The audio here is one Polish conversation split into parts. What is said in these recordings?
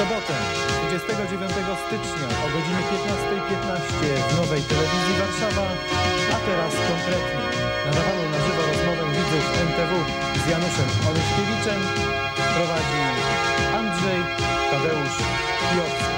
sobotę, 29 stycznia o godzinie 15:15 w Nowej Telewizji Warszawa, a teraz konkretnie nadawaną na żywo rozmowę widzów NTW z Januszem Onyszkiewiczem prowadzi Andrzej Tadeusz Kijowski.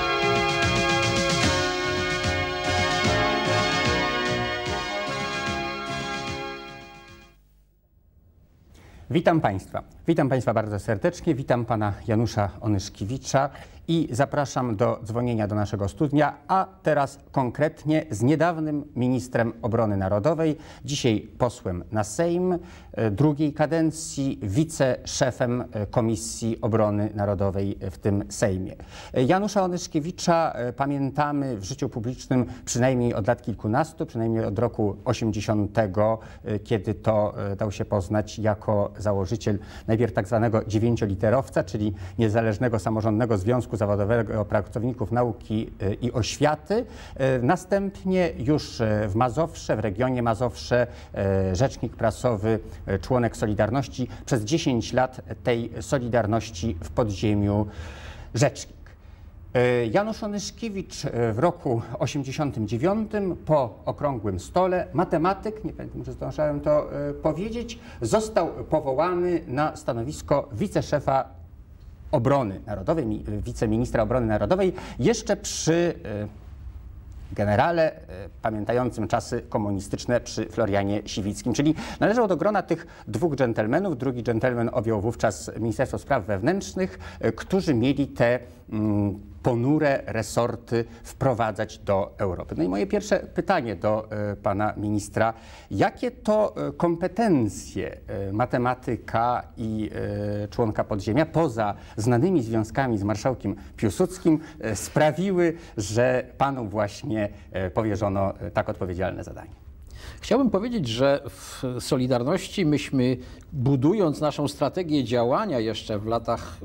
Witam Państwa bardzo serdecznie, witam Pana Janusza Onyszkiewicza i zapraszam do dzwonienia do naszego studia, a teraz konkretnie z niedawnym ministrem obrony narodowej, dzisiaj posłem na Sejm drugiej kadencji, wiceszefem Komisji Obrony Narodowej w tym Sejmie. Janusza Onyszkiewicza pamiętamy w życiu publicznym przynajmniej od lat kilkunastu, przynajmniej od roku 80, kiedy to dał się poznać jako założyciel najpierw tak zwanego 9-literowca, czyli Niezależnego Samorządnego Związku Zawodowego Pracowników Nauki i Oświaty. Następnie już w Mazowsze, w regionie Mazowsze, rzecznik prasowy, członek Solidarności. Przez 10 lat tej Solidarności w podziemiu rzecznik. Janusz Onyszkiewicz w roku 89 po okrągłym stole, matematyk, nie pamiętam, czy zdążyłem to powiedzieć, został powołany na stanowisko wiceszefa obrony narodowej, wiceministra obrony narodowej, jeszcze przy generale pamiętającym czasy komunistyczne, przy Florianie Siwickim. Czyli należał do grona tych dwóch dżentelmenów. Drugi dżentelmen objął wówczas Ministerstwo Spraw Wewnętrznych, którzy mieli te ponure resorty wprowadzać do Europy. No i moje pierwsze pytanie do pana ministra. Jakie to kompetencje matematyka i członka podziemia, poza znanymi związkami z marszałkiem Piłsudskim, sprawiły, że panu właśnie powierzono tak odpowiedzialne zadanie? Chciałbym powiedzieć, że w Solidarności myśmy, budując naszą strategię działania jeszcze w latach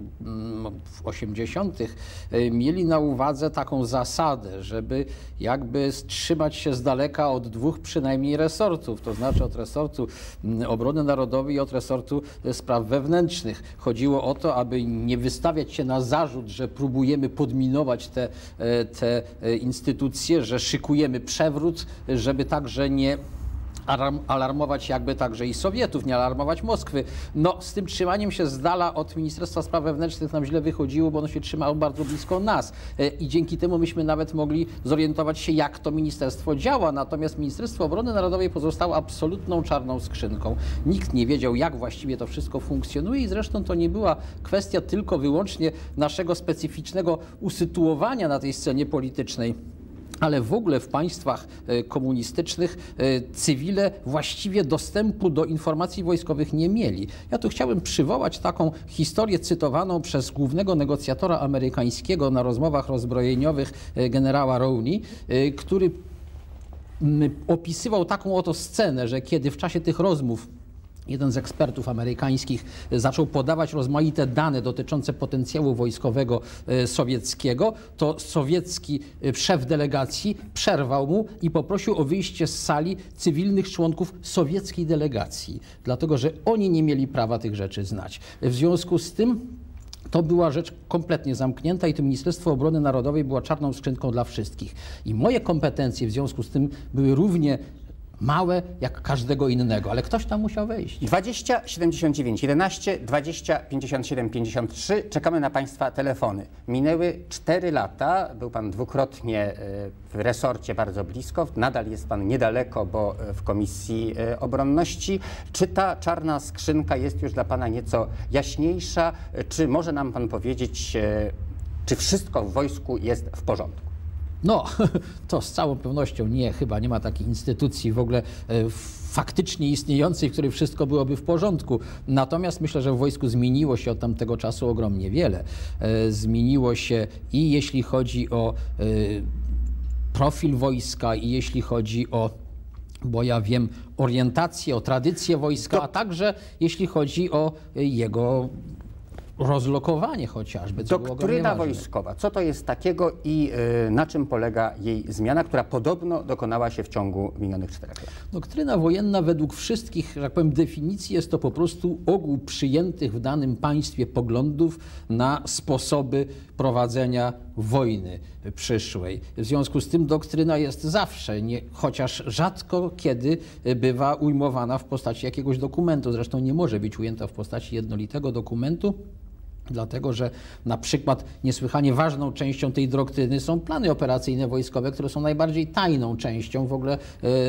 80., mieli na uwadze taką zasadę, żeby jakby trzymać się z daleka od dwóch przynajmniej resortów, to znaczy od resortu obrony narodowej i od resortu spraw wewnętrznych. Chodziło o to, aby nie wystawiać się na zarzut, że próbujemy podminować te instytucje, że szykujemy przewrót, żeby także nie alarmować jakby także i Sowietów, nie alarmować Moskwy. No, z tym trzymaniem się z dala od Ministerstwa Spraw Wewnętrznych nam źle wychodziło, bo ono się trzymało bardzo blisko nas. I dzięki temu myśmy nawet mogli zorientować się, jak to ministerstwo działa. Natomiast Ministerstwo Obrony Narodowej pozostało absolutną czarną skrzynką. Nikt nie wiedział, jak właściwie to wszystko funkcjonuje i zresztą to nie była kwestia tylko wyłącznie naszego specyficznego usytuowania na tej scenie politycznej, ale w ogóle w państwach komunistycznych cywile właściwie dostępu do informacji wojskowych nie mieli. Ja tu chciałbym przywołać taką historię cytowaną przez głównego negocjatora amerykańskiego na rozmowach rozbrojeniowych generała Rowney, który opisywał taką oto scenę, że kiedy w czasie tych rozmów jeden z ekspertów amerykańskich zaczął podawać rozmaite dane dotyczące potencjału wojskowego sowieckiego, to sowiecki szef delegacji przerwał mu i poprosił o wyjście z sali cywilnych członków sowieckiej delegacji, dlatego że oni nie mieli prawa tych rzeczy znać. W związku z tym to była rzecz kompletnie zamknięta i to Ministerstwo Obrony Narodowej było czarną skrzynką dla wszystkich. I moje kompetencje w związku z tym były równie małe jak każdego innego, ale ktoś tam musiał wejść. 20 79 11 20 57 53. Czekamy na Państwa telefony. Minęły 4 lata. Był Pan dwukrotnie w resorcie bardzo blisko. Nadal jest Pan niedaleko, bo w Komisji Obronności. Czy ta czarna skrzynka jest już dla Pana nieco jaśniejsza? Czy może nam Pan powiedzieć, czy wszystko w wojsku jest w porządku? No, to z całą pewnością nie, chyba nie ma takiej instytucji w ogóle faktycznie istniejącej, w której wszystko byłoby w porządku. Natomiast myślę, że w wojsku zmieniło się od tamtego czasu ogromnie wiele. Zmieniło się i jeśli chodzi o profil wojska, i jeśli chodzi o, bo ja wiem, orientację, o tradycję wojska, a także jeśli chodzi o jego rozlokowanie chociażby. Doktryna wojskowa. Co to jest takiego i na czym polega jej zmiana, która podobno dokonała się w ciągu minionych 4 lat? Doktryna wojenna według wszystkich, że tak powiem, definicji jest to po prostu ogół przyjętych w danym państwie poglądów na sposoby prowadzenia wojny przyszłej. W związku z tym doktryna jest zawsze, chociaż rzadko kiedy bywa ujmowana w postaci jakiegoś dokumentu. Zresztą nie może być ujęta w postaci jednolitego dokumentu, dlatego że na przykład niesłychanie ważną częścią tej doktryny są plany operacyjne wojskowe, które są najbardziej tajną częścią w ogóle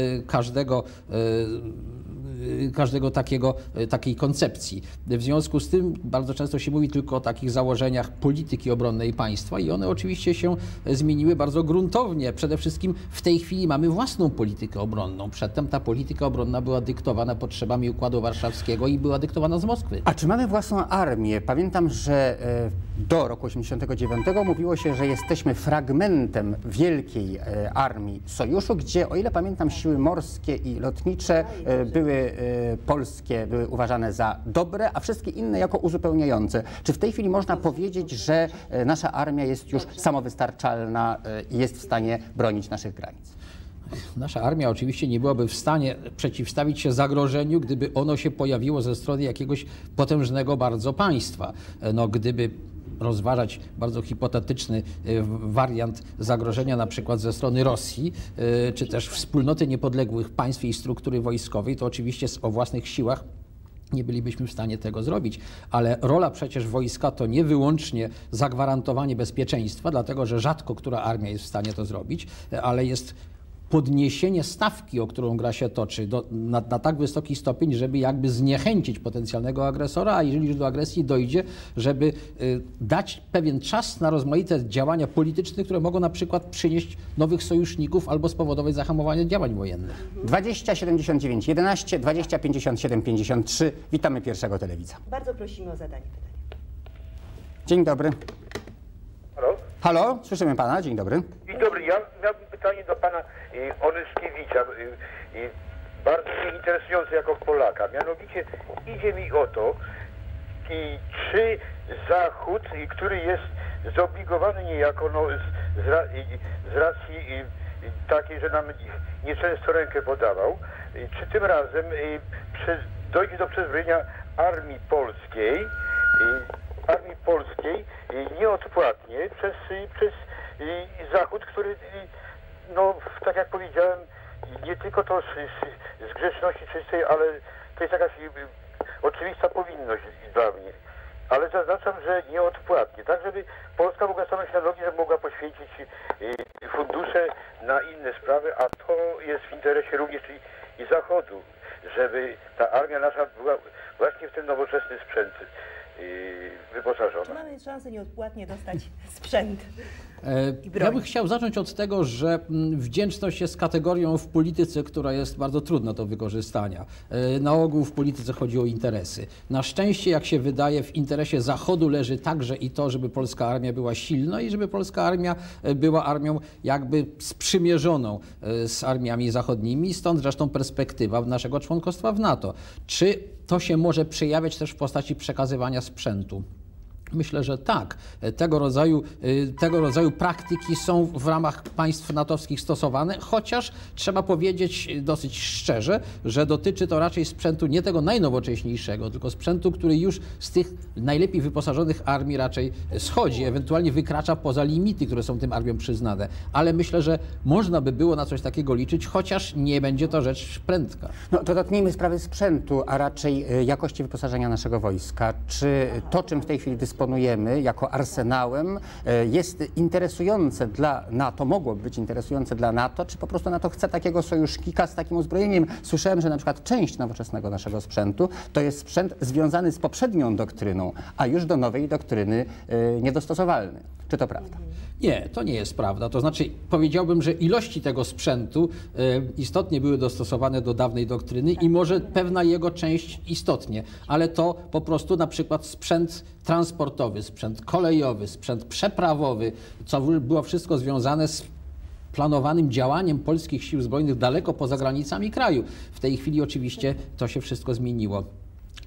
każdego takiej koncepcji. W związku z tym bardzo często się mówi tylko o takich założeniach polityki obronnej państwa i one oczywiście się zmieniły bardzo gruntownie. Przede wszystkim w tej chwili mamy własną politykę obronną. Przedtem ta polityka obronna była dyktowana potrzebami Układu Warszawskiego i była dyktowana z Moskwy. A czy mamy własną armię? Pamiętam, że do roku 1989 mówiło się, że jesteśmy fragmentem wielkiej armii sojuszu, gdzie, o ile pamiętam, siły morskie i lotnicze były polskie, były uważane za dobre, a wszystkie inne jako uzupełniające. Czy w tej chwili można powiedzieć, że nasza armia jest już samowystarczalna i jest w stanie bronić naszych granic? Nasza armia oczywiście nie byłaby w stanie przeciwstawić się zagrożeniu, gdyby ono się pojawiło ze strony jakiegoś potężnego bardzo państwa. No, gdyby rozważać bardzo hipotetyczny wariant zagrożenia na przykład ze strony Rosji, czy też wspólnoty niepodległych państw i struktury wojskowej, to oczywiście o własnych siłach nie bylibyśmy w stanie tego zrobić, ale rola przecież wojska to nie wyłącznie zagwarantowanie bezpieczeństwa, dlatego że rzadko która armia jest w stanie to zrobić, ale jest podniesienie stawki, o którą gra się toczy, na tak wysoki stopień, żeby jakby zniechęcić potencjalnego agresora, a jeżeli już do agresji dojdzie, żeby dać pewien czas na rozmaite działania polityczne, które mogą na przykład przynieść nowych sojuszników albo spowodować zahamowanie działań wojennych. 20 79 11, 20 57 53. Witamy pierwszego telewidza. Bardzo prosimy o zadanie pytania. Dzień dobry. Halo? Halo, słyszymy pana. Dzień dobry. Dzień dobry. Ja miałbym pytanie do pana Onyszkiewicza, bardzo mnie interesujące jako Polaka. Mianowicie idzie mi o to, czy Zachód, który jest zobligowany niejako z racji takiej, że nam nieczęsto rękę podawał, czy tym razem dojdzie do przezbrojenia armii polskiej nieodpłatnie przez Zachód, który, no tak jak powiedziałem, nie tylko to z grzeczności czystej, ale to jest jakaś oczywista powinność dla mnie. Ale zaznaczam, że nieodpłatnie, tak żeby Polska mogła stanąć na nogi, żeby mogła poświęcić fundusze na inne sprawy, a to jest w interesie również i Zachodu, żeby ta armia nasza była właśnie w ten nowoczesny sprzęt wyposażona. Czy mamy szansę nieodpłatnie dostać sprzęt i broń? Ja bym chciał zacząć od tego, że wdzięczność jest kategorią w polityce, która jest bardzo trudna do wykorzystania. Na ogół w polityce chodzi o interesy. Na szczęście, jak się wydaje, w interesie Zachodu leży także i to, żeby polska armia była silna i żeby polska armia była armią jakby sprzymierzoną z armiami zachodnimi, stąd zresztą perspektywa naszego członkostwa w NATO. Czy to się może przejawiać też w postaci przekazywania sprzętu? Myślę, że tak. Tego rodzaju praktyki są w ramach państw natowskich stosowane, chociaż trzeba powiedzieć dosyć szczerze, że dotyczy to raczej sprzętu nie tego najnowocześniejszego, tylko sprzętu, który już z tych najlepiej wyposażonych armii raczej schodzi, ewentualnie wykracza poza limity, które są tym armiom przyznane. Ale myślę, że można by było na coś takiego liczyć, chociaż nie będzie to rzecz prędka. No to dotknijmy sprawy sprzętu, a raczej jakości wyposażenia naszego wojska. Czy to, czym w tej chwili dysponujemy jako arsenałem, jest interesujące dla NATO, mogłoby być interesujące dla NATO, czy po prostu NATO chce takiego sojusznika z takim uzbrojeniem? Słyszałem, że na przykład część nowoczesnego naszego sprzętu to jest sprzęt związany z poprzednią doktryną, a już do nowej doktryny niedostosowalny. Czy to prawda? Nie, to nie jest prawda. To znaczy powiedziałbym, że ilości tego sprzętu istotnie były dostosowane do dawnej doktryny i może pewna jego część istotnie, ale to po prostu na przykład sprzęt transportowy, sprzęt kolejowy, sprzęt przeprawowy, co było wszystko związane z planowanym działaniem polskich sił zbrojnych daleko poza granicami kraju. W tej chwili oczywiście to się wszystko zmieniło.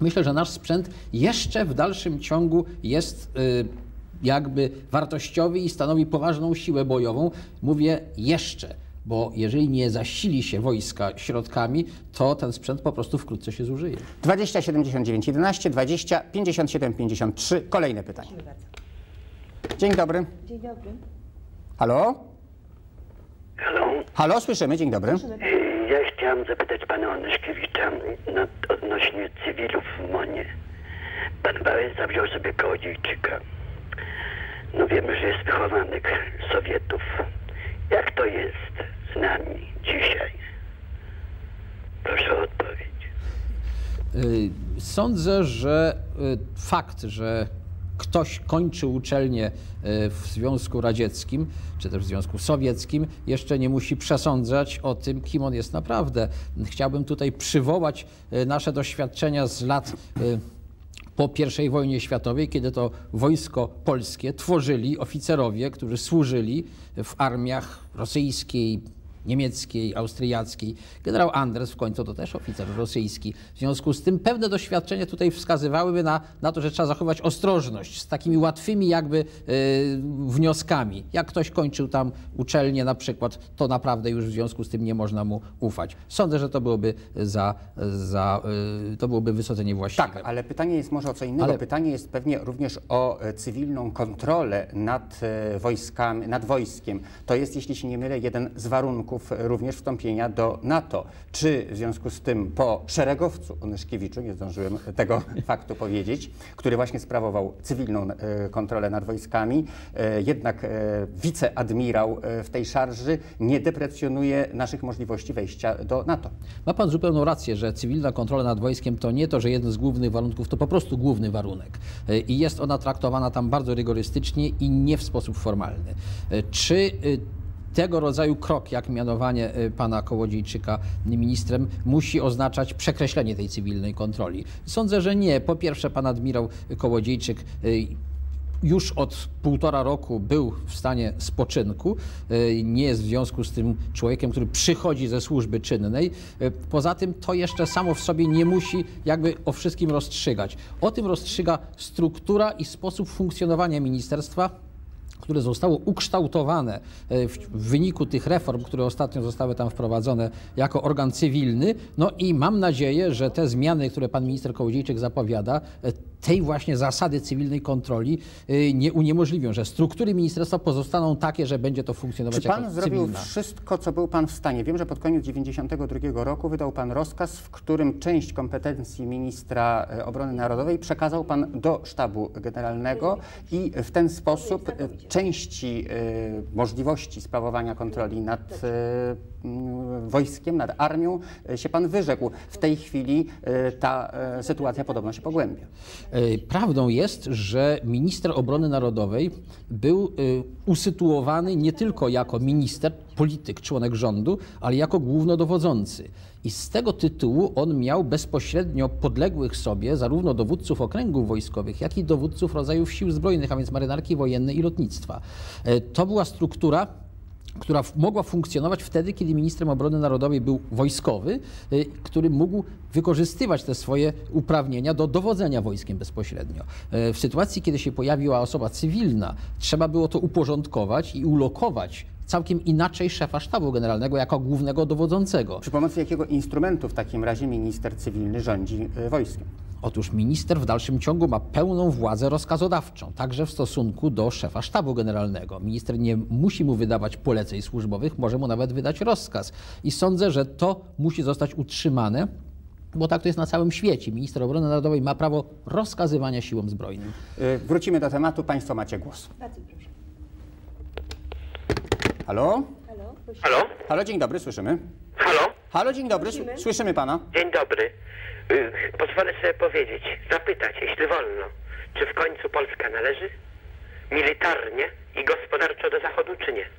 myślę, że nasz sprzęt jeszcze w dalszym ciągu jest jakby wartościowy i stanowi poważną siłę bojową. Mówię jeszcze, bo jeżeli nie zasili się wojska środkami, to ten sprzęt po prostu wkrótce się zużyje. 20 79 11, 20 57 53. Kolejne pytanie. Dzień dobry. Dzień dobry. Halo? Halo? Halo, słyszymy. Dzień dobry. Ja chciałam zapytać pana Onyszkiewicza odnośnie cywilów w MON-ie. Pan Wałęsa wziął sobie Kołodziejczyka. No wiemy, że jest wychowanek Sowietów. Jak to jest z nami dzisiaj? Proszę o odpowiedź. Sądzę, że fakt, że ktoś kończy uczelnię w Związku Radzieckim, czy też w Związku Sowieckim, jeszcze nie musi przesądzać o tym, kim on jest naprawdę. Chciałbym tutaj przywołać nasze doświadczenia z lat po I wojnie światowej, kiedy to wojsko polskie tworzyli oficerowie, którzy służyli w armiach rosyjskiej, niemieckiej, austriackiej. Generał Anders w końcu to też oficer rosyjski. W związku z tym pewne doświadczenia tutaj wskazywałyby na to, że trzeba zachować ostrożność z takimi łatwymi jakby wnioskami. Jak ktoś kończył tam uczelnię na przykład, to naprawdę już w związku z tym nie można mu ufać. Sądzę, że to byłoby to byłoby wysadzenie właściwe. Tak, ale pytanie jest może o co innego. Pytanie jest pewnie również o cywilną kontrolę nad wojskami, nad wojskiem. To jest, jeśli się nie mylę, jeden z warunków również wstąpienia do NATO. Czy w związku z tym po szeregowcu Onyszkiewiczu, nie zdążyłem tego faktu powiedzieć, który właśnie sprawował cywilną kontrolę nad wojskami, jednak wiceadmirał w tej szarży nie deprecjonuje naszych możliwości wejścia do NATO? Ma pan zupełną rację, że cywilna kontrola nad wojskiem to nie to, że jeden z głównych warunków, to po prostu główny warunek. I jest ona traktowana tam bardzo rygorystycznie i nie w sposób formalny. Czy tego rodzaju krok, jak mianowanie pana Kołodziejczyka ministrem, musi oznaczać przekreślenie tej cywilnej kontroli? Sądzę, że nie. Po pierwsze, pan admirał Kołodziejczyk już od 1,5 roku był w stanie spoczynku. Nie jest w związku z tym człowiekiem, który przychodzi ze służby czynnej. Poza tym to jeszcze samo w sobie nie musi jakby o wszystkim rozstrzygać. O tym rozstrzyga struktura i sposób funkcjonowania ministerstwa, które zostało ukształtowane w wyniku tych reform, które ostatnio zostały tam wprowadzone jako organ cywilny. No i mam nadzieję, że te zmiany, które pan minister Kołodziejczyk zapowiada, tej właśnie zasady cywilnej kontroli nie uniemożliwią, że struktury ministerstwa pozostaną takie, że będzie to funkcjonować jako cywilna. Czy pan zrobił wszystko, co był pan w stanie? Wiem, że pod koniec 1992 roku wydał pan rozkaz, w którym część kompetencji ministra obrony narodowej przekazał pan do sztabu generalnego i w ten sposób części możliwości sprawowania kontroli nad wojskiem, nad armią się pan wyrzekł. W tej chwili ta sytuacja podobno się pogłębia. Prawdą jest, że minister obrony narodowej był usytuowany nie tylko jako minister, polityk, członek rządu, ale jako głównodowodzący. I z tego tytułu on miał bezpośrednio podległych sobie zarówno dowódców okręgów wojskowych, jak i dowódców rodzajów sił zbrojnych, a więc marynarki wojennej i lotnictwa. To była struktura, która mogła funkcjonować wtedy, kiedy ministrem obrony narodowej był wojskowy, który mógł wykorzystywać te swoje uprawnienia do dowodzenia wojskiem bezpośrednio. W sytuacji, kiedy się pojawiła osoba cywilna, trzeba było to uporządkować i ulokować całkiem inaczej szefa sztabu generalnego jako głównego dowodzącego. Przy pomocy jakiego instrumentu w takim razie minister cywilny rządzi wojskiem? Otóż minister w dalszym ciągu ma pełną władzę rozkazodawczą, także w stosunku do szefa sztabu generalnego. Minister nie musi mu wydawać poleceń służbowych, może mu nawet wydać rozkaz. I sądzę, że to musi zostać utrzymane, bo tak to jest na całym świecie. Minister obrony narodowej ma prawo rozkazywania siłom zbrojnym. Wrócimy do tematu. Państwo macie głos. Bardzo proszę. Halo? Halo? Halo? Halo, dzień dobry, słyszymy. Halo? Halo, dzień dobry, Słyszymy. słyszymy pana. Dzień dobry. Pozwolę sobie powiedzieć, zapytać, jeśli wolno, czy w końcu Polska należy militarnie i gospodarczo do Zachodu, czy nie?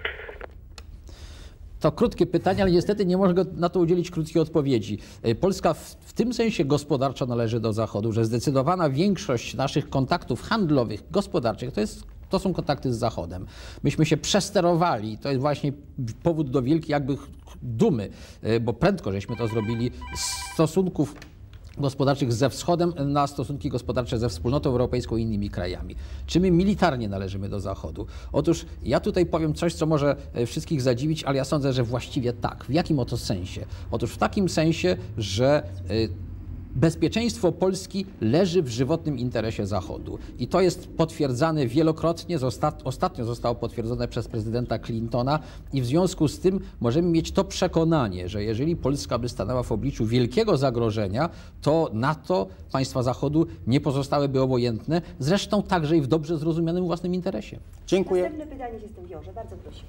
To krótkie pytanie, ale niestety nie mogę na to udzielić krótkiej odpowiedzi. Polska w tym sensie gospodarczo należy do Zachodu, że zdecydowana większość naszych kontaktów handlowych, gospodarczych to są kontakty z Zachodem. Myśmy się przesterowali, to jest właśnie powód do wielkiej jakby dumy, bo prędko żeśmy to zrobili, z stosunków gospodarczych ze Wschodem na stosunki gospodarcze ze Wspólnotą Europejską i innymi krajami. Czy my militarnie należymy do Zachodu? Otóż ja tutaj powiem coś, co może wszystkich zadziwić, ale ja sądzę, że właściwie tak. W jakim oto sensie? Otóż w takim sensie, że bezpieczeństwo Polski leży w żywotnym interesie Zachodu. I to jest potwierdzane wielokrotnie. Ostatnio zostało potwierdzone przez prezydenta Clintona i w związku z tym możemy mieć to przekonanie, że jeżeli Polska by stanęła w obliczu wielkiego zagrożenia, to NATO, państwa Zachodu nie pozostałyby obojętne, zresztą także i w dobrze zrozumianym własnym interesie. Dziękuję. Następne pytanie się z tym wiąże. Bardzo proszę.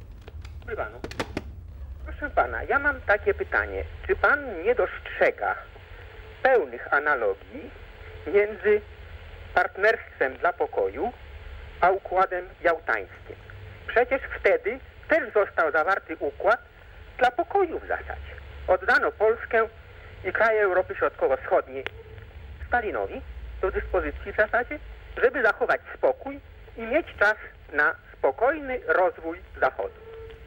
Proszę pana, ja mam takie pytanie. Czy pan nie dostrzega pełnych analogii między partnerstwem dla pokoju a układem jałtańskim? Przecież wtedy też został zawarty układ dla pokoju w zasadzie. Oddano Polskę i kraje Europy Środkowo-Wschodniej Stalinowi do dyspozycji w zasadzie, żeby zachować spokój i mieć czas na spokojny rozwój Zachodu.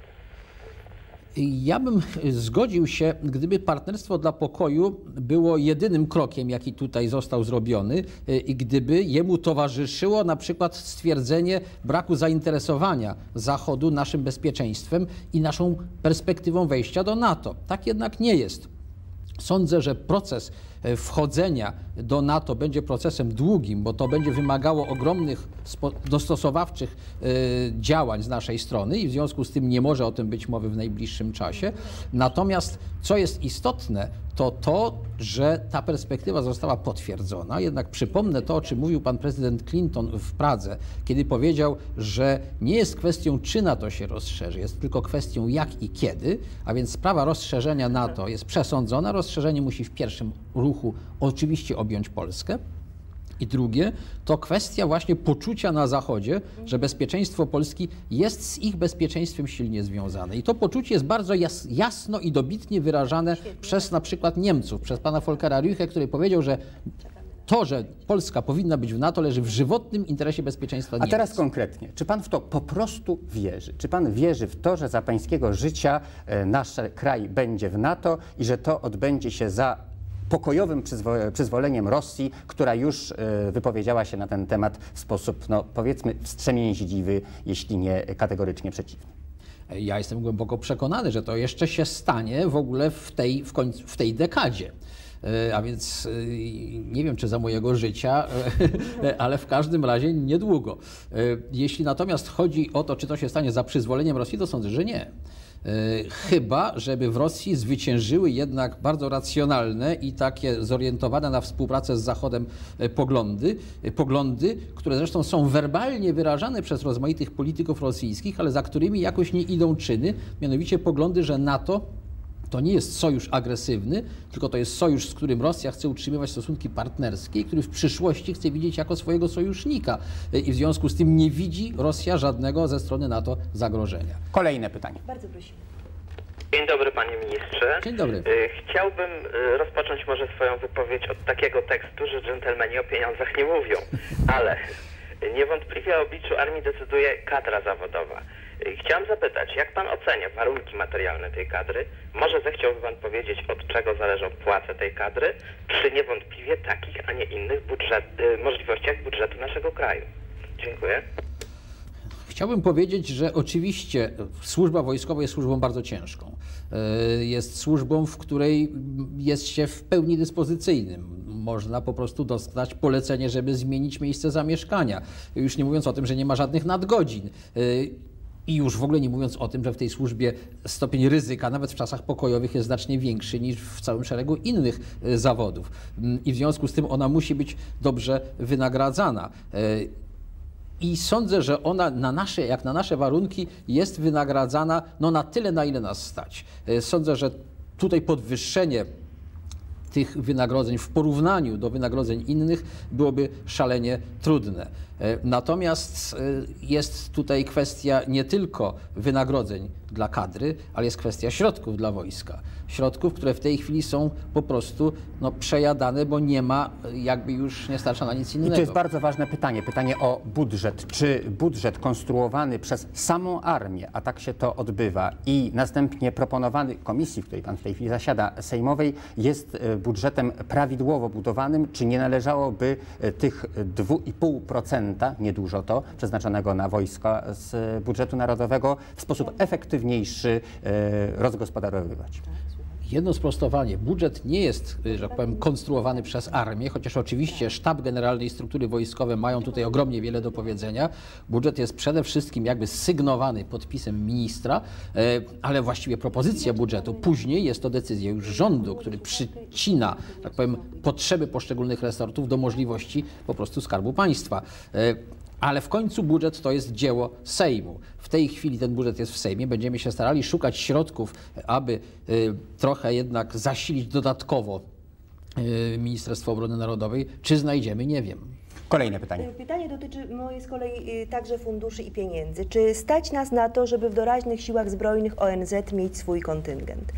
Ja bym zgodził się, gdyby partnerstwo dla pokoju było jedynym krokiem, jaki tutaj został zrobiony i gdyby jemu towarzyszyło na przykład stwierdzenie braku zainteresowania Zachodu naszym bezpieczeństwem i naszą perspektywą wejścia do NATO. Tak jednak nie jest. Sądzę, że proces wchodzenia do NATO będzie procesem długim, bo to będzie wymagało ogromnych dostosowawczych działań z naszej strony i w związku z tym nie może o tym być mowy w najbliższym czasie. Natomiast co jest istotne, to to, że ta perspektywa została potwierdzona. Jednak przypomnę to, o czym mówił pan prezydent Clinton w Pradze, kiedy powiedział, że nie jest kwestią, czy NATO się rozszerzy, jest tylko kwestią jak i kiedy, a więc sprawa rozszerzenia NATO jest przesądzona. Rozszerzenie musi w pierwszym ruchu oczywiście objąć Polskę. I drugie, to kwestia właśnie poczucia na Zachodzie, że bezpieczeństwo Polski jest z ich bezpieczeństwem silnie związane. I to poczucie jest bardzo jasno i dobitnie wyrażane przez na przykład Niemców, przez pana Volkera Rüche, który powiedział, że to, że Polska powinna być w NATO, leży w żywotnym interesie bezpieczeństwa Niemiec. A teraz konkretnie, czy pan w to po prostu wierzy? Czy pan wierzy w to, że za pańskiego życia nasz kraj będzie w NATO i że to odbędzie się za pokojowym przyzwoleniem Rosji, która już wypowiedziała się na ten temat w sposób, no, powiedzmy, wstrzemięźliwy, jeśli nie kategorycznie przeciwny? Ja jestem głęboko przekonany, że to jeszcze się stanie w ogóle w tej dekadzie. A więc nie wiem, czy za mojego życia, ale w każdym razie niedługo. Jeśli natomiast chodzi o to, czy to się stanie za przyzwoleniem Rosji, to sądzę, że nie. Chyba, żeby w Rosji zwyciężyły jednak bardzo racjonalne i takie zorientowane na współpracę z Zachodem poglądy, które zresztą są werbalnie wyrażane przez rozmaitych polityków rosyjskich, ale za którymi jakoś nie idą czyny, mianowicie poglądy, że NATO to nie jest sojusz agresywny, tylko to jest sojusz, z którym Rosja chce utrzymywać stosunki partnerskie i który w przyszłości chce widzieć jako swojego sojusznika. I w związku z tym nie widzi Rosja żadnego ze strony NATO zagrożenia. Kolejne pytanie. Bardzo prosimy. Dzień dobry, panie ministrze. Dzień dobry. Chciałbym rozpocząć może swoją wypowiedź od takiego tekstu, że dżentelmeni o pieniądzach nie mówią, ale niewątpliwie o obliczu armii decyduje kadra zawodowa. Chciałem zapytać, jak pan ocenia warunki materialne tej kadry? Może zechciałby pan powiedzieć, od czego zależą płace tej kadry, przy niewątpliwie takich, a nie innych możliwościach budżetu naszego kraju? Dziękuję. Chciałbym powiedzieć, że oczywiście służba wojskowa jest służbą bardzo ciężką. Jest służbą, w której jest się w pełni dyspozycyjnym. Można po prostu dostać polecenie, żeby zmienić miejsce zamieszkania. Już nie mówiąc o tym, że nie ma żadnych nadgodzin. I już w ogóle nie mówiąc o tym, że w tej służbie stopień ryzyka, nawet w czasach pokojowych, jest znacznie większy niż w całym szeregu innych zawodów. I w związku z tym ona musi być dobrze wynagradzana. I sądzę, że ona jak na nasze warunki jest wynagradzana na tyle, na ile nas stać. Sądzę, że tutaj podwyższenie tych wynagrodzeń w porównaniu do wynagrodzeń innych byłoby szalenie trudne. Natomiast jest tutaj kwestia nie tylko wynagrodzeń dla kadry, ale jest kwestia środków dla wojska. Środków, które w tej chwili są po prostu przejadane, bo nie ma, jakby już nie starcza na nic innego. I to jest bardzo ważne pytanie, pytanie o budżet. Czy budżet konstruowany przez samą armię, a tak się to odbywa, i następnie proponowany komisji, w której pan w tej chwili zasiada, sejmowej, jest budżetem prawidłowo budowanym, czy nie należałoby tych 2,5%, niedużo to, przeznaczonego na wojska z budżetu narodowego w sposób efektywniejszy rozgospodarowywać? Jedno sprostowanie. Budżet nie jest, że tak powiem, konstruowany przez armię, chociaż oczywiście Sztab Generalny i struktury wojskowe mają tutaj ogromnie wiele do powiedzenia. Budżet jest przede wszystkim jakby sygnowany podpisem ministra, ale właściwie propozycja budżetu. Później jest to decyzja już rządu, który przycina, tak powiem, potrzeby poszczególnych resortów do możliwości po prostu Skarbu Państwa. Ale w końcu budżet to jest dzieło Sejmu. W tej chwili ten budżet jest w Sejmie. Będziemy się starali szukać środków, aby trochę jednak zasilić dodatkowo Ministerstwo Obrony Narodowej. Czy znajdziemy? Nie wiem. Kolejne pytanie. Pytanie dotyczy moje z kolei także funduszy i pieniędzy. Czy stać nas na to, żeby w doraźnych siłach zbrojnych ONZ mieć swój kontyngent?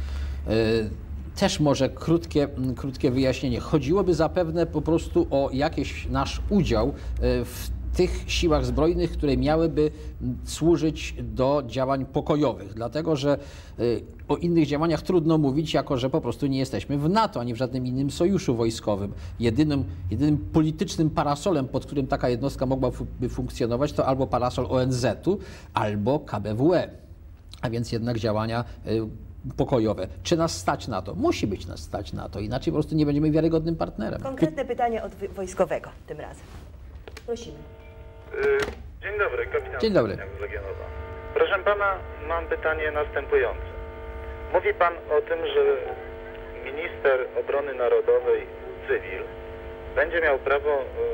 Też może krótkie wyjaśnienie. Chodziłoby zapewne po prostu o jakiś nasz udział w tych siłach zbrojnych, które miałyby służyć do działań pokojowych. Dlatego, że o innych działaniach trudno mówić, jako że po prostu nie jesteśmy w NATO, ani w żadnym innym sojuszu wojskowym. Jedynym politycznym parasolem, pod którym taka jednostka mogłaby funkcjonować, to albo parasol ONZ-u, albo KBWE. A więc jednak działania pokojowe. Czy nas stać na to? Musi być nas stać na to, inaczej po prostu nie będziemy wiarygodnym partnerem. Konkretne pytanie od wojskowego tym razem. Prosimy. Dzień dobry, kapitan. Dzień dobry. Z Legionowa. Proszę pana, mam pytanie następujące. Mówi pan o tym, że minister obrony narodowej cywil będzie miał prawo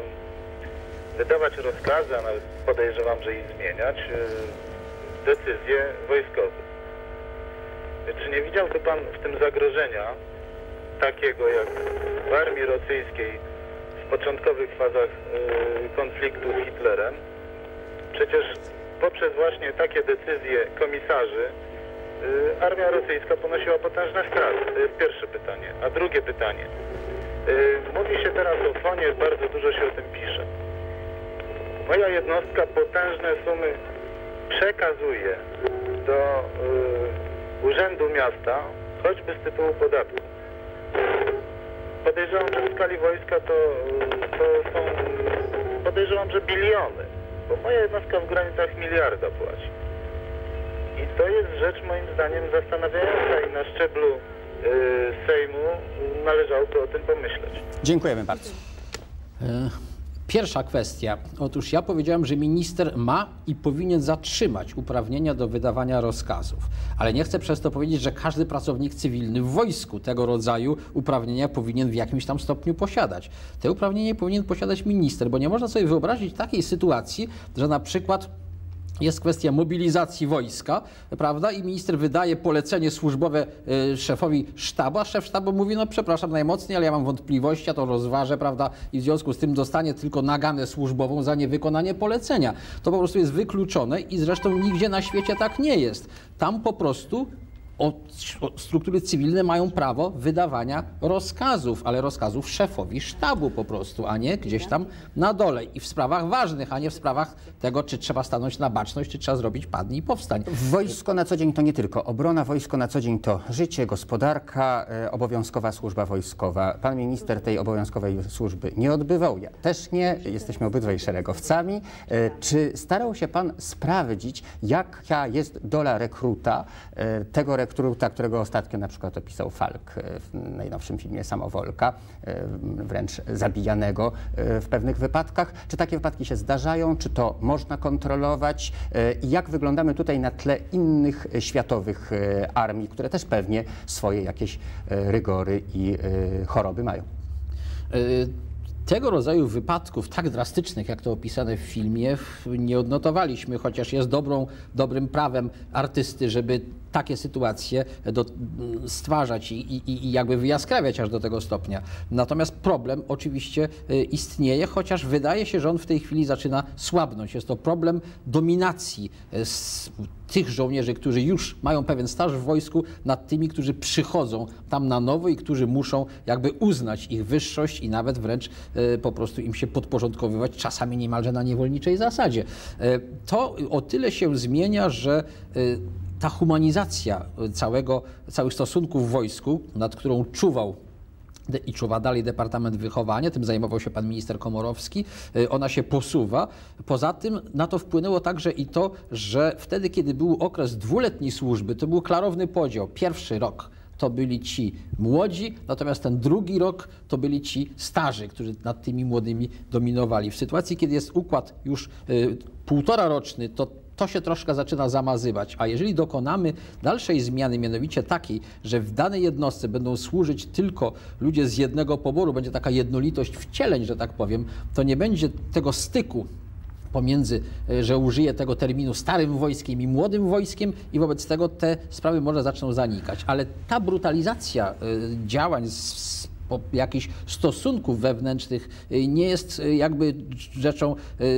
wydawać rozkazy, a nawet podejrzewam, że i zmieniać decyzje wojskowe. Czy nie widziałby pan w tym zagrożenia takiego jak w armii rosyjskiej w początkowych fazach konfliktu z Hitlerem? Przecież poprzez właśnie takie decyzje komisarzy armia rosyjska ponosiła potężne straty. To jest pierwsze pytanie. A drugie pytanie. Mówi się teraz o fonie, bardzo dużo się o tym pisze. Moja jednostka potężne sumy przekazuje do Urzędu Miasta, choćby z tytułu podatku. Podejrzewam, że w skali wojska to są, podejrzewam, że biliony, bo moja jednostka w granicach miliarda płaci. I to jest rzecz moim zdaniem zastanawiająca i na szczeblu Sejmu należałoby o tym pomyśleć. Dziękujemy bardzo. Pierwsza kwestia. Otóż ja powiedziałem, że minister ma i powinien zatrzymać uprawnienia do wydawania rozkazów. Ale nie chcę przez to powiedzieć, że każdy pracownik cywilny w wojsku tego rodzaju uprawnienia powinien w jakimś tam stopniu posiadać. Te uprawnienia powinien posiadać minister, bo nie można sobie wyobrazić takiej sytuacji, że na przykład jest kwestia mobilizacji wojska, prawda? I minister wydaje polecenie służbowe szefowi sztabu, a szef sztabu mówi, no przepraszam najmocniej, ale ja mam wątpliwości, ja to rozważę, prawda? I w związku z tym dostanie tylko naganę służbową za niewykonanie polecenia. To po prostu jest wykluczone i zresztą nigdzie na świecie tak nie jest. Tam po prostu struktury cywilne mają prawo wydawania rozkazów, ale rozkazów szefowi sztabu po prostu, a nie gdzieś tam na dole i w sprawach ważnych, a nie w sprawach tego, czy trzeba stanąć na baczność, czy trzeba zrobić padnij i powstań. Wojsko na co dzień to nie tylko obrona, wojsko na co dzień to życie, gospodarka, obowiązkowa służba wojskowa. Pan minister tej obowiązkowej służby nie odbywał, ja też nie, jesteśmy obydwaj szeregowcami. Czy starał się pan sprawdzić, jaka jest dola rekruta, tego rekruta, którego ostatnio na przykład opisał Falk w najnowszym filmie Samowolka, wręcz zabijanego w pewnych wypadkach. Czy takie wypadki się zdarzają? Czy to można kontrolować? I jak wyglądamy tutaj na tle innych światowych armii, które też pewnie swoje jakieś rygory i choroby mają? Tego rodzaju wypadków tak drastycznych, jak to opisane w filmie, nie odnotowaliśmy, chociaż jest dobrym prawem artysty, żeby takie sytuacje stwarzać i jakby wyjaskrawiać aż do tego stopnia. Natomiast problem oczywiście istnieje, chociaż wydaje się, że on w tej chwili zaczyna słabnąć. Jest to problem dominacji tych żołnierzy, którzy już mają pewien staż w wojsku, nad tymi, którzy przychodzą tam na nowo i którzy muszą jakby uznać ich wyższość i nawet wręcz po prostu im się podporządkowywać, czasami niemalże na niewolniczej zasadzie. To o tyle się zmienia, że ta humanizacja całych stosunków w wojsku, nad którą czuwał i czuwa dalej Departament Wychowania, tym zajmował się pan minister Komorowski, ona się posuwa. Poza tym na to wpłynęło także i to, że wtedy, kiedy był okres dwuletniej służby, to był klarowny podział. Pierwszy rok to byli ci młodzi, natomiast ten drugi rok to byli ci starzy, którzy nad tymi młodymi dominowali. W sytuacji, kiedy jest układ już półtoraroczny, to się troszkę zaczyna zamazywać, a jeżeli dokonamy dalszej zmiany, mianowicie takiej, że w danej jednostce będą służyć tylko ludzie z jednego poboru, będzie taka jednolitość wcieleń, że tak powiem, to nie będzie tego styku pomiędzy, że użyję tego terminu, starym wojskiem i młodym wojskiem i wobec tego te sprawy może zaczną zanikać. Ale ta brutalizacja działań jakichś stosunków wewnętrznych nie jest jakby rzeczą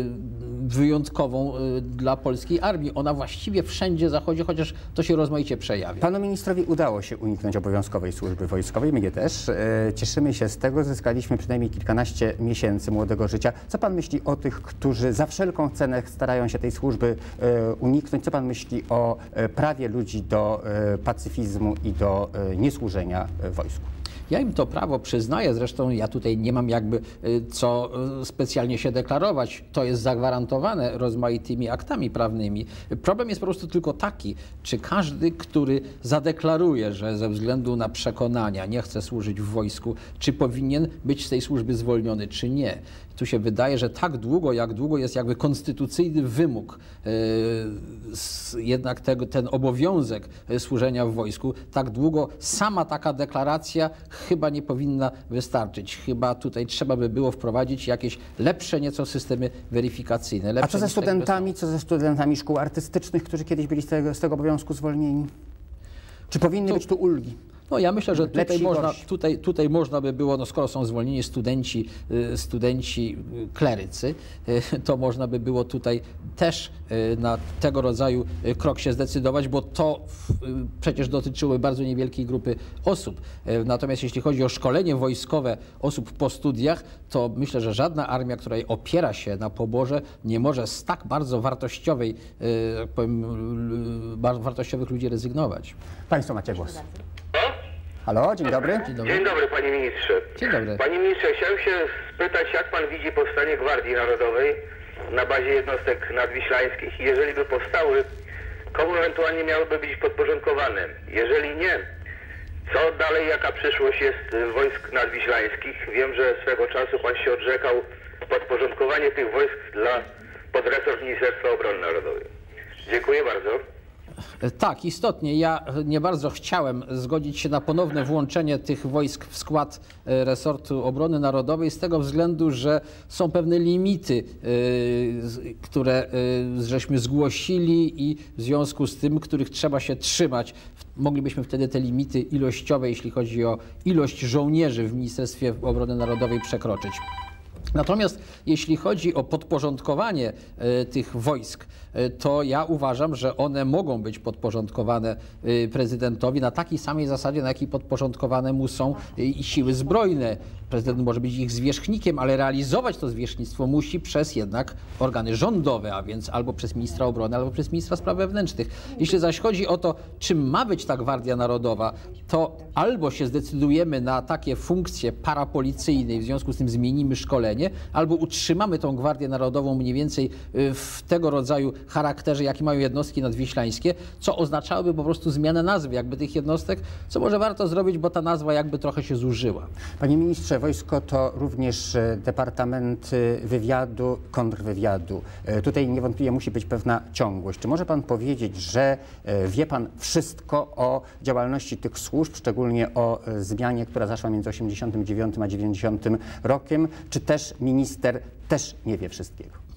wyjątkową dla polskiej armii. Ona właściwie wszędzie zachodzi, chociaż to się rozmaicie przejawia. Panu ministrowi udało się uniknąć obowiązkowej służby wojskowej, mnie też. Cieszymy się z tego, zyskaliśmy przynajmniej kilkanaście miesięcy młodego życia. Co pan myśli o tych, którzy za wszelką cenę starają się tej służby uniknąć? Co pan myśli o prawie ludzi do pacyfizmu i do niesłużenia wojsku? Ja im to prawo przyznaję, zresztą ja tutaj nie mam jakby co specjalnie się deklarować. To jest zagwarantowane rozmaitymi aktami prawnymi. Problem jest po prostu tylko taki, czy każdy, który zadeklaruje, że ze względu na przekonania nie chce służyć w wojsku, czy powinien być z tej służby zwolniony, czy nie. Tu się wydaje, że tak długo, jak długo jest jakby konstytucyjny wymóg, jednak ten obowiązek służenia w wojsku, tak długo sama taka deklaracja chyba nie powinna wystarczyć. Chyba tutaj trzeba by było wprowadzić jakieś lepsze nieco systemy weryfikacyjne. A co ze studentami szkół artystycznych, którzy kiedyś byli z tego obowiązku zwolnieni? Czy powinny być tu ulgi? No ja myślę, że tutaj można by było, no skoro są zwolnieni studenci klerycy, to można by było tutaj też na tego rodzaju krok się zdecydować, bo to przecież dotyczyło bardzo niewielkiej grupy osób. Natomiast jeśli chodzi o szkolenie wojskowe osób po studiach, to myślę, że żadna armia, która opiera się na poborze, nie może z tak bardzo wartościowej, jak powiem, wartościowych ludzi rezygnować. Państwo macie głos. Halo, dzień dobry. Dzień dobry, panie ministrze. Dzień dobry. Panie ministrze, chciałem się spytać, jak pan widzi powstanie Gwardii Narodowej na bazie jednostek nadwiślańskich? Jeżeli by powstały, komu ewentualnie miałyby być podporządkowane? Jeżeli nie, co dalej, jaka przyszłość jest wojsk nadwiślańskich? Wiem, że swego czasu pan się odrzekał podporządkowanie tych wojsk dla podresort Ministerstwa Obrony Narodowej. Dziękuję bardzo. Tak, istotnie. Ja nie bardzo chciałem zgodzić się na ponowne włączenie tych wojsk w skład resortu obrony narodowej z tego względu, że są pewne limity, które żeśmy zgłosili i w związku z tym, których trzeba się trzymać. Moglibyśmy wtedy te limity ilościowe, jeśli chodzi o ilość żołnierzy w Ministerstwie Obrony Narodowej, przekroczyć. Natomiast jeśli chodzi o podporządkowanie tych wojsk, to ja uważam, że one mogą być podporządkowane prezydentowi na takiej samej zasadzie, na jakiej podporządkowane mu są i siły zbrojne. Prezydent może być ich zwierzchnikiem, ale realizować to zwierzchnictwo musi przez jednak organy rządowe, a więc albo przez ministra obrony, albo przez ministra spraw wewnętrznych. Jeśli zaś chodzi o to, czym ma być ta Gwardia Narodowa, to albo się zdecydujemy na takie funkcje parapolicyjne i w związku z tym zmienimy szkolenie, albo utrzymamy tą Gwardię Narodową mniej więcej w tego rodzaju charakterze, jaki mają jednostki nadwiślańskie, co oznaczałoby po prostu zmianę nazwy jakby tych jednostek, co może warto zrobić, bo ta nazwa jakby trochę się zużyła. Panie ministrze, wojsko to również Departament Wywiadu, kontrwywiadu. Tutaj niewątpliwie musi być pewna ciągłość. Czy może pan powiedzieć, że wie pan wszystko o działalności tych służb, szczególnie o zmianie, która zaszła między 89 a 90 rokiem, czy też minister też nie wie wszystkiego?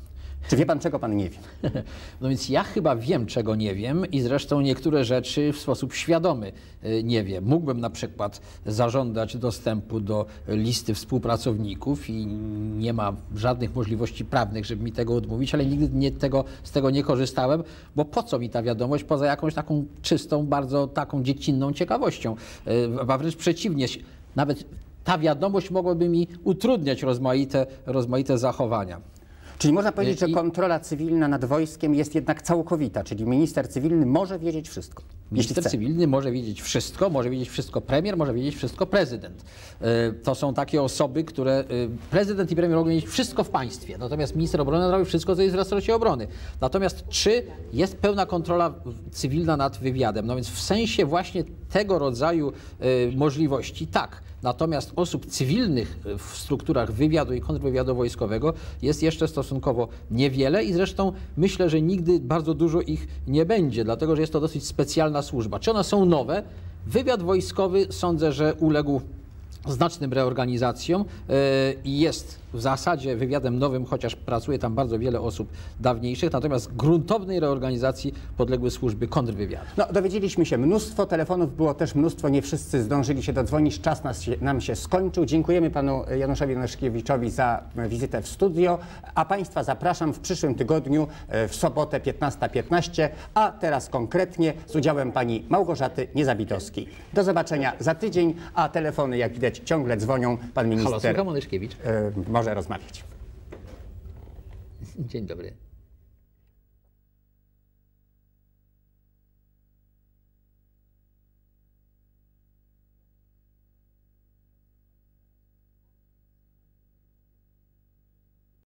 Czy wie pan, czego pan nie wie? No więc ja chyba wiem, czego nie wiem i zresztą niektóre rzeczy w sposób świadomy nie wiem. Mógłbym na przykład zażądać dostępu do listy współpracowników i nie ma żadnych możliwości prawnych, żeby mi tego odmówić, ale nigdy z tego nie korzystałem, bo po co mi ta wiadomość poza jakąś taką czystą, bardzo taką dziecinną ciekawością. A wręcz przeciwnie, nawet ta wiadomość mogłaby mi utrudniać rozmaite zachowania. Czyli można powiedzieć, że kontrola cywilna nad wojskiem jest jednak całkowita, czyli minister cywilny może wiedzieć wszystko. Minister cywilny może wiedzieć wszystko premier, może wiedzieć wszystko prezydent. To są takie osoby, które prezydent i premier mogą wiedzieć wszystko w państwie, natomiast minister obrony robi wszystko, co jest w resorcie obrony. Natomiast czy jest pełna kontrola cywilna nad wywiadem? No więc w sensie właśnie tego rodzaju możliwości tak. Natomiast osób cywilnych w strukturach wywiadu i kontrwywiadu wojskowego jest jeszcze stosunkowo niewiele i zresztą myślę, że nigdy bardzo dużo ich nie będzie, dlatego że jest to dosyć specjalna służba. Czy one są nowe? Wywiad wojskowy sądzę, że uległ znacznym reorganizacjom i jest w zasadzie wywiadem nowym, chociaż pracuje tam bardzo wiele osób dawniejszych, natomiast gruntownej reorganizacji podległy służby kontrwywiadu. No, dowiedzieliśmy się mnóstwo, telefonów było też mnóstwo, nie wszyscy zdążyli się dodzwonić, czas nam się skończył. Dziękujemy panu Januszowi Onyszkiewiczowi za wizytę w studio, a państwa zapraszam w przyszłym tygodniu w sobotę 15:15, a teraz konkretnie z udziałem pani Małgorzaty Niezabitowskiej. Do zobaczenia za tydzień, a telefony, jak widać, ciągle dzwonią. Pan minister Halo, słucham, Onyszkiewicz. może rozmawiać. Dzień dobry.